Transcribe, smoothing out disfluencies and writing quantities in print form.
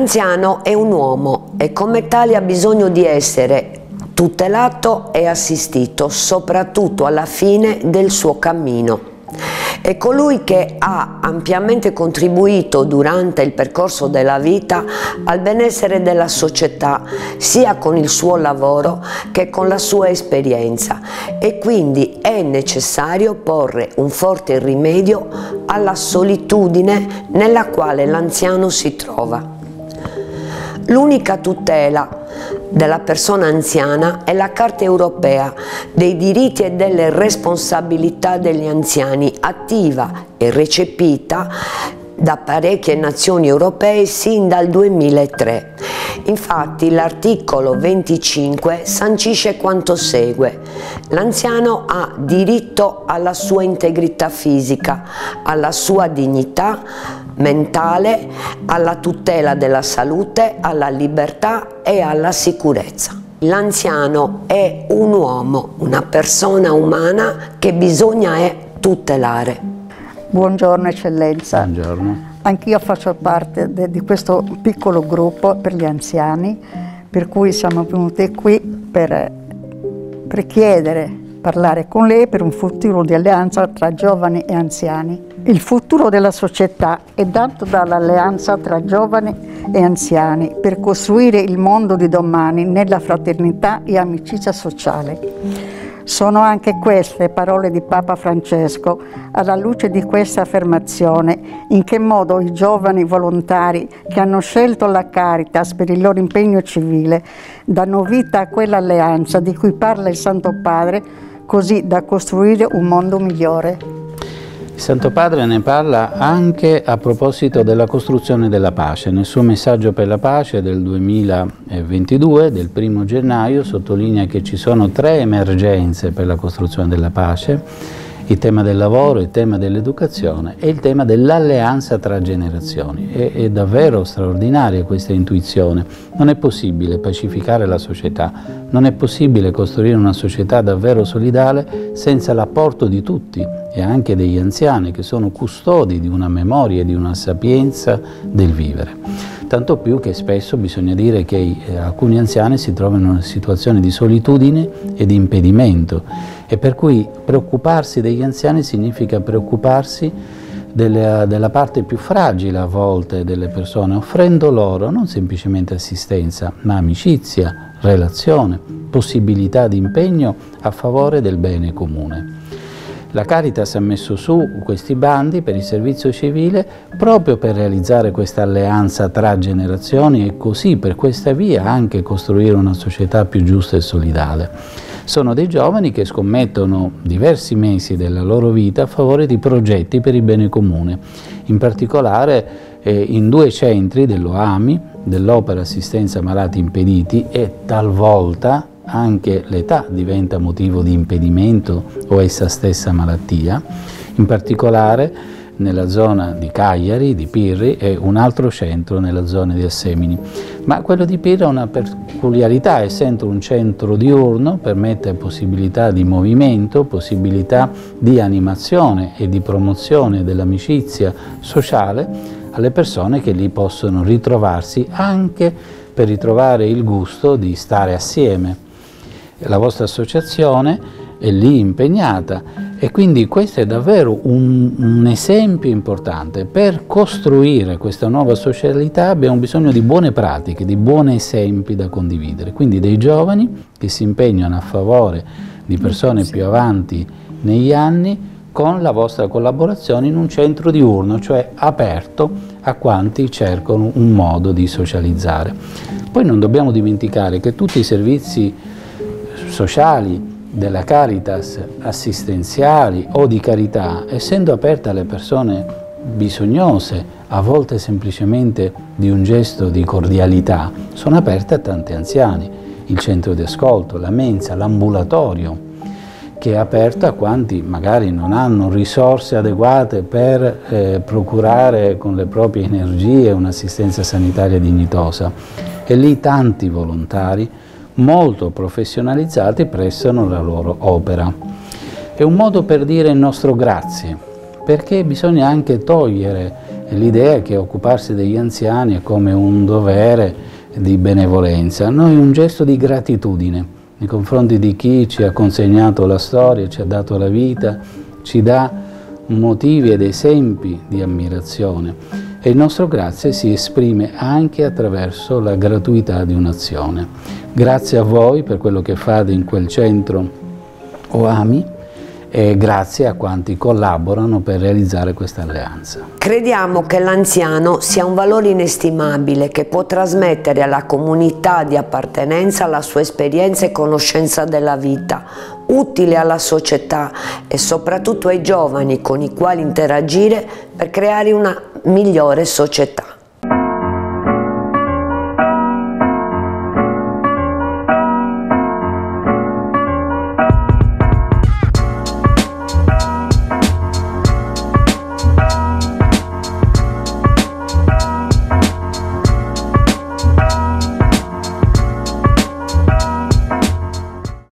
L'anziano è un uomo e come tale ha bisogno di essere tutelato e assistito, soprattutto alla fine del suo cammino. È colui che ha ampiamente contribuito durante il percorso della vita al benessere della società, sia con il suo lavoro che con la sua esperienza, e quindi è necessario porre un forte rimedio alla solitudine nella quale l'anziano si trova. L'unica tutela della persona anziana è la Carta europea dei diritti e delle responsabilità degli anziani, attiva e recepita da parecchie nazioni europee sin dal 2003. Infatti l'articolo 25 sancisce quanto segue: l'anziano ha diritto alla sua integrità fisica, alla sua dignità mentale, alla tutela della salute, alla libertà e alla sicurezza. L'anziano è un uomo, una persona umana che bisogna tutelare. Buongiorno Eccellenza. Buongiorno. Anch'io faccio parte di questo piccolo gruppo per gli anziani, per cui siamo venuti qui per chiedere, parlare con lei per un futuro di alleanza tra giovani e anziani. Il futuro della società è dato dall'alleanza tra giovani e anziani per costruire il mondo di domani nella fraternità e amicizia sociale. Sono anche queste parole di Papa Francesco. Alla luce di questa affermazione, in che modo i giovani volontari che hanno scelto la Caritas per il loro impegno civile danno vita a quell'alleanza di cui parla il Santo Padre, così da costruire un mondo migliore? Il Santo Padre ne parla anche a proposito della costruzione della pace. Nel suo messaggio per la pace del 2022, del 1° gennaio, sottolinea che ci sono 3 emergenze per la costruzione della pace: il tema del lavoro, il tema dell'educazione e il tema dell'alleanza tra generazioni. È davvero straordinaria questa intuizione. Non è possibile pacificare la società, non è possibile costruire una società davvero solidale senza l'apporto di tutti e anche degli anziani, che sono custodi di una memoria e di una sapienza del vivere. Tanto più che spesso bisogna dire che alcuni anziani si trovano in una situazione di solitudine e di impedimento, e per cui preoccuparsi degli anziani significa preoccuparsi della parte più fragile a volte delle persone, offrendo loro non semplicemente assistenza, ma amicizia, relazione, possibilità di impegno a favore del bene comune. La Caritas ha messo su questi bandi per il servizio civile proprio per realizzare questa alleanza tra generazioni e così per questa via anche costruire una società più giusta e solidale. Sono dei giovani che scommettono diversi mesi della loro vita a favore di progetti per il bene comune, in particolare in 2 centri dell'OAMI, dell'Opera Assistenza Malati Impediti, e talvolta anche l'età diventa motivo di impedimento o essa stessa malattia, in particolare nella zona di Cagliari, di Pirri, e un altro centro nella zona di Assemini. Ma quello di Pirri ha una peculiarità: essendo un centro diurno, permette possibilità di movimento, possibilità di animazione e di promozione dell'amicizia sociale alle persone che lì possono ritrovarsi, anche per ritrovare il gusto di stare assieme. La vostra associazione è lì impegnata e quindi questo è davvero un esempio importante. Per costruire questa nuova socialità abbiamo bisogno di buone pratiche, di buoni esempi da condividere, quindi dei giovani che si impegnano a favore di persone più avanti negli anni con la vostra collaborazione in un centro diurno, cioè aperto a quanti cercano un modo di socializzare. Poi non dobbiamo dimenticare che tutti i servizi sociali della Caritas, assistenziali o di carità, essendo aperte alle persone bisognose, a volte semplicemente di un gesto di cordialità, sono aperte a tanti anziani. Il centro di ascolto, la mensa, l'ambulatorio, che è aperto a quanti magari non hanno risorse adeguate per procurare con le proprie energie un'assistenza sanitaria dignitosa. E lì tanti volontari molto professionalizzati prestano la loro opera. È un modo per dire il nostro grazie, perché bisogna anche togliere l'idea è che occuparsi degli anziani è come un dovere di benevolenza. Noi un gesto di gratitudine nei confronti di chi ci ha consegnato la storia, ci ha dato la vita, ci dà motivi ed esempi di ammirazione. E il nostro grazie si esprime anche attraverso la gratuità di un'azione. Grazie a voi per quello che fate in quel centro OAMI, e grazie a quanti collaborano per realizzare questa alleanza. Crediamo che l'anziano sia un valore inestimabile che può trasmettere alla comunità di appartenenza la sua esperienza e conoscenza della vita, utile alla società e soprattutto ai giovani con i quali interagire per creare una migliore società.